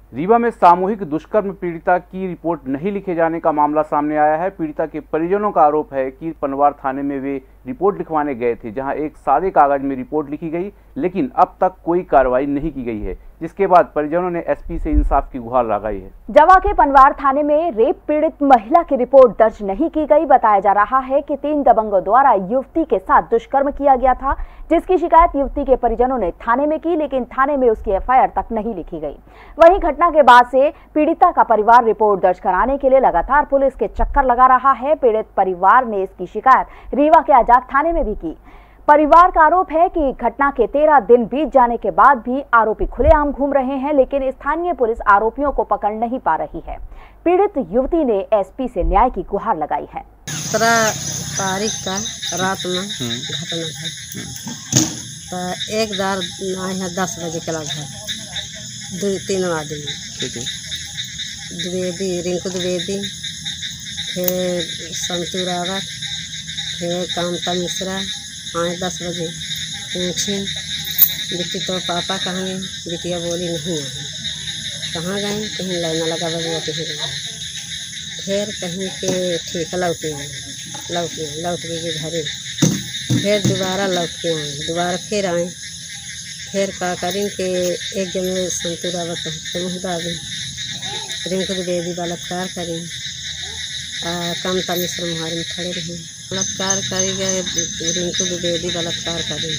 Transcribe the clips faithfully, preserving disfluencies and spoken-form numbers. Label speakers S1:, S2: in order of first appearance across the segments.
S1: रीवा में सामूहिक दुष्कर्म पीड़िता की रिपोर्ट नहीं लिखे जाने का मामला सामने आया है। पीड़िता के परिजनों का आरोप है कि पनवार थाने में वे रिपोर्ट लिखवाने गए थे, जहां एक सादे कागज में रिपोर्ट लिखी गई, लेकिन अब तक कोई कार्रवाई नहीं की गई है, जिसके बाद परिजनों ने एसपी से इंसाफ की गुहार लगाई है।
S2: जवा के पनवार थाने में रेप पीड़ित महिला की रिपोर्ट दर्ज नहीं की गई। बताया जा रहा है कि तीन दबंगों द्वारा युवती के साथ दुष्कर्म किया गया था, जिसकी शिकायत युवती के परिजनों ने थाने में की, लेकिन थाने में उसकी एफ आई आर तक नहीं लिखी गई। वहीं घटना के बाद से पीड़िता का परिवार रिपोर्ट दर्ज कराने के लिए लगातार पुलिस के चक्कर लगा रहा है। पीड़ित परिवार ने इसकी शिकायत रीवा के अजाक थाने में भी की। परिवार का आरोप है कि घटना के तेरह दिन बीत जाने के बाद भी आरोपी खुलेआम घूम रहे हैं, लेकिन स्थानीय पुलिस आरोपियों को पकड़ नहीं पा रही है। पीड़ित युवती ने एसपी से न्याय की गुहार लगाई है।
S3: सत्रह तारीख का रात में घटना है, तो एक बार आए हैं दस बजे के लगभग दो तीन आदमी, द्विवेदी रिंकू द्विवेदी, फिर संतू रावत, फिर कामता मिश्रा आए दस बजे। पूछी बिट्टी तो पापा कहाँ गए? बिटिया बोली नहीं आई। कहाँ गए? कहीं लाइना लगा बबुआ कहीं गए। फिर कहीं के ठीक लौट आए लौट आए लौट के घरे, फिर दोबारा लौट के आए, दोबारा फिर आए। फिर का करें कि एक जगह संतू रावत मुहदाबी रिंकू द्विवेदी बलात्कार करें, कामता मिश्रा मुहार में खड़े रहे, बलात्कार करेंगे रिंकू द्विवेदी बलात्कार करें,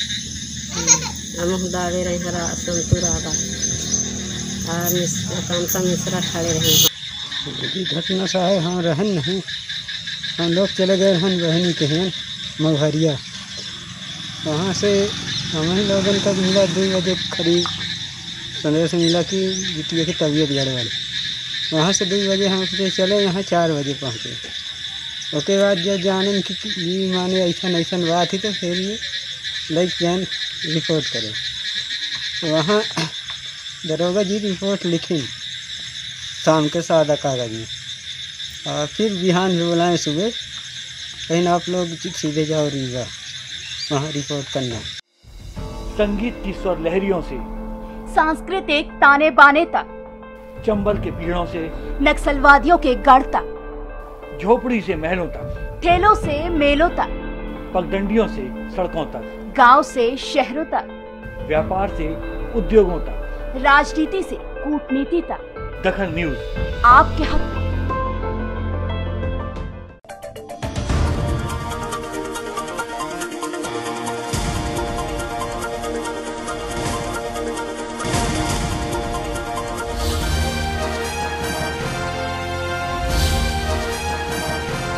S3: मुहदाबे रहे हरा संतू रावत और कामता मिश्रा खड़े रहे।
S4: घटना सा है, हम रहन नहीं, हम लोग चले गए रहन बहनी के हैं मगहरिया। वहाँ से हमें लोगों तक मिला दो बजे करीब संदेश मिला कि बिटिया की तबीयत गड़बड़। वहाँ से दो बजे हम फिर चले, यहाँ चार बजे पहुँचे। उसके बाद जब जाने की माने ऐसा ऐसा बात थी, तो फिर ये लाइक जैन रिपोर्ट करें। वहाँ दरोगा जी रिपोर्ट लिखी शाम के सादा कागज में, और फिर बिहान भी बुलाएँ सुबह, कहीं आप लोग सीधे जाओ रीवा, वहाँ रिपोर्ट करना।
S5: संगीत की स्वर लहरियों से
S2: सांस्कृतिक ताने बाने तक,
S5: चंबल के पीड़ों से
S2: नक्सलवादियों के गढ़ तक,
S5: झोपड़ी से महलों तक,
S2: ठेलों से मेलों तक,
S5: पगडंडियों से सड़कों तक,
S2: गांव से शहरों तक,
S5: व्यापार से उद्योगों तक,
S2: राजनीति से कूटनीति तक,
S5: दखन न्यूज
S2: आपके हाथ में।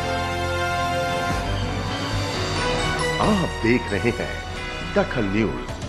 S6: आप देख रहे हैं दखन न्यूज।